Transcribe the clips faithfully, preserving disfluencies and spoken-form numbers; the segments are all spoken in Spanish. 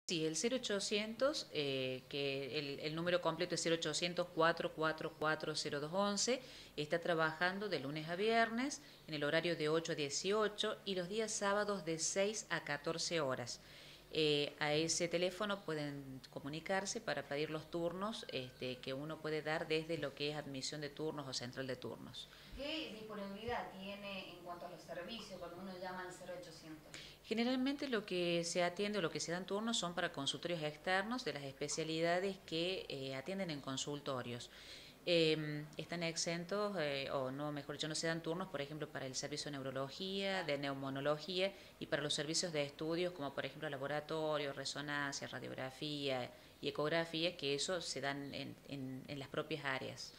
Sí, el cero ochocientos, eh, que el, el número completo es cero ochocientos, cuatro cuatro cuatro, cero dos once, está trabajando de lunes a viernes en el horario de ocho a dieciocho y los días sábados de seis a catorce horas. Eh, a ese teléfono pueden comunicarse para pedir los turnos este, que uno puede dar desde lo que es admisión de turnos o central de turnos. ¿Qué disponibilidad tiene en cuanto a los servicios cuando uno llama al cero ochocientos? Generalmente lo que se atiende o lo que se dan turnos son para consultorios externos de las especialidades que eh, atienden en consultorios. Eh, están exentos, eh, o no, mejor dicho, no se dan turnos, por ejemplo, para el servicio de neurología, de neumonología y para los servicios de estudios, como por ejemplo laboratorio, resonancia, radiografía y ecografía, que eso se dan en, en, en las propias áreas.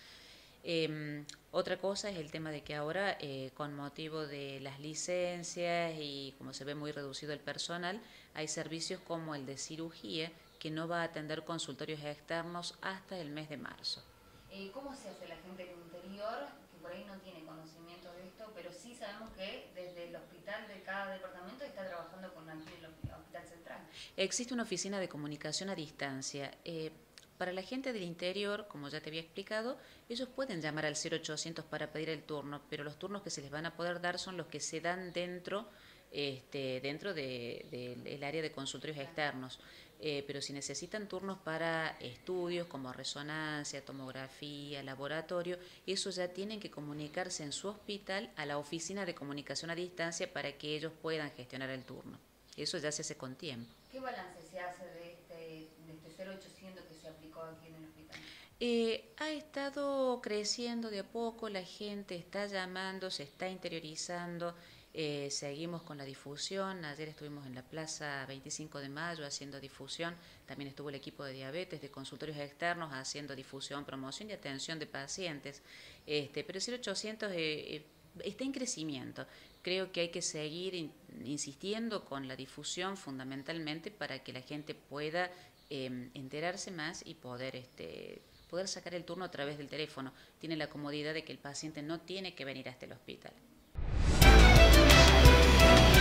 Eh, otra cosa es el tema de que ahora, eh, con motivo de las licencias y como se ve muy reducido el personal, hay servicios como el de cirugía que no va a atender consultorios externos hasta el mes de marzo. Eh, ¿Cómo se hace la gente del interior que por ahí no tiene conocimiento de esto, pero sí sabemos que desde el hospital de cada departamento está trabajando con aquí el hospital central? Existe una oficina de comunicación a distancia. Eh, Para la gente del interior, como ya te había explicado, ellos pueden llamar al cero ochocientos para pedir el turno, pero los turnos que se les van a poder dar son los que se dan dentro, este, dentro del de, de área de consultorios externos. Eh, pero si necesitan turnos para estudios como resonancia, tomografía, laboratorio, eso ya tienen que comunicarse en su hospital a la oficina de comunicación a distancia para que ellos puedan gestionar el turno. Eso ya se hace con tiempo. ¿Qué balance se hace de este, de este cero ochocientos que se aplicó aquí en el hospital? Eh, ha estado creciendo de a poco, la gente está llamando, se está interiorizando, eh, seguimos con la difusión. Ayer estuvimos en la Plaza veinticinco de mayo haciendo difusión, también estuvo el equipo de diabetes, de consultorios externos haciendo difusión, promoción y atención de pacientes. Este, pero el cero ochocientos eh, eh, está en crecimiento. Creo que hay que seguir in, insistiendo con la difusión fundamentalmente para que la gente pueda eh, enterarse más y poder, este, poder sacar el turno a través del teléfono. Tiene la comodidad de que el paciente no tiene que venir hasta el hospital.